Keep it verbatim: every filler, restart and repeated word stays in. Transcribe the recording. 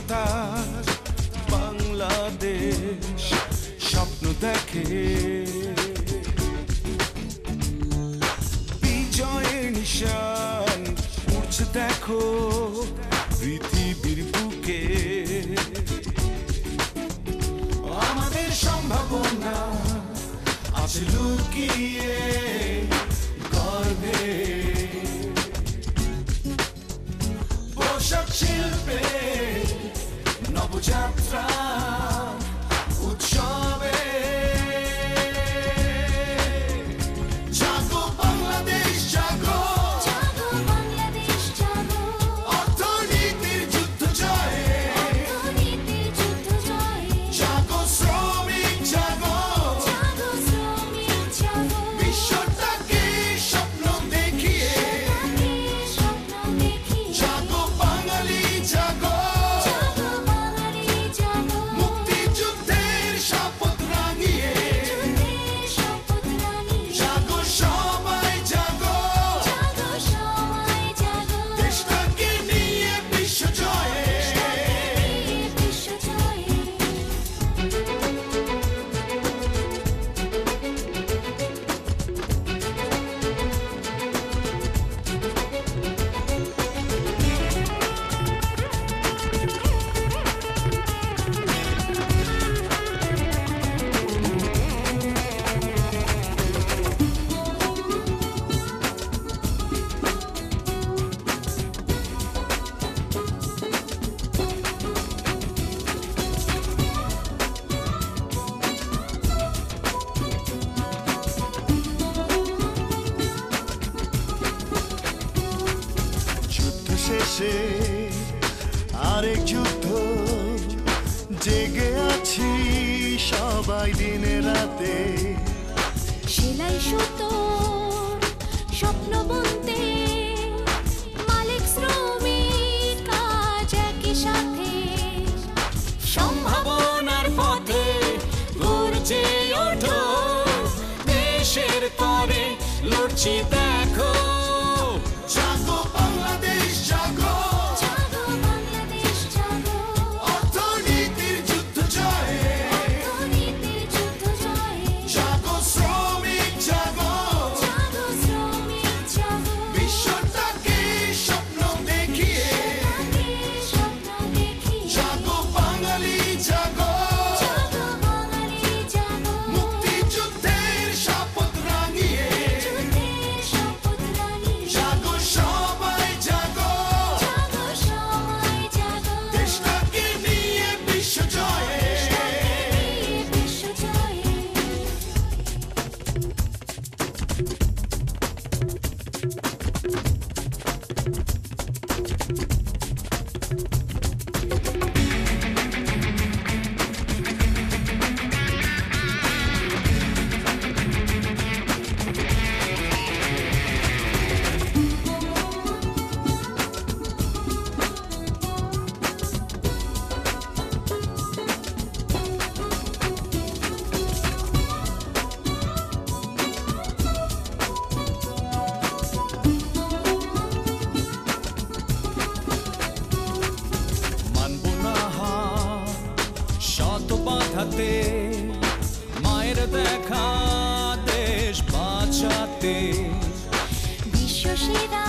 তার বাংলাদেশ স্বপ্ন দেখে বিজয়ের নিশান উড়ছে দেখো পৃথিবীর বুকে আমাদের সম্ভাবনা আছে লুকিয়ে গর্বে পোশাক শিল্পে নবযাত্রা উৎসবে জাগো বাংলাদেশ জাগো জাগো বাংলাদেশ জাগো অর্থনীতির যুদ্ধ জয়ে অর্থনীতির যুদ্ধ জয়ে জাগো শ্রমিক জাগো জাগো শ্রমিক জাগো বিশ্বটাকে স্বপ্ন দেখিয়ে তাকে স্বপ্ন দেখি জাগো বাঙালি জাগো জাগো বাঙালি জাগো মুক্তিযুদ্ধের শপথ রাঙিয়ে যুদ্ধের শপথ রাঙিয়ে জাগো সবাই জাগো জাগো সবাই জাগো দেশটাকে নিয়ে বিশ্ব জয়ে বিশ্ব জয়ে যুদ্ধ শেষে আরেক যুদ্ধ জেগে আছি সবাই দিনে রাতে সেলাই সুতো স্বপ্ন বুনতে মালিক শ্রমিক কাজ একই সাথে সম্ভাবনার পথে গর্জে ওঠো দেশের তরে লড়ছি দেখো জাগো বাংলাদেশ জাগো জাগো বাংলাদেশ জাগো অর্থনীতির যুদ্ধ জয়ে অর্থনীতির যুদ্ধ জয়ে জাগো শ্রমিক জাগো জাগো শ্রমিক জাগো বিশ্বটাকে স্বপ্ন দেখিয়ে তাকে স্বপ্ন দেখি জাগো বাঙালি জাগো জাগো বাঙালি জাগো মুক্তিযুদ্ধের শপথ রাঙিয়ে যুদ্ধের শপথ রাঙিয়ে জাগো সবাই জাগো জাগো সবাই জাগো দেশটাকে নিয়ে বিশ্ব জয়ে বিশ্ব জয়ে মানব না হার শত বাধাতে মায়ের দেখা দেশ বাঁচাতে বিশ্ব সেরা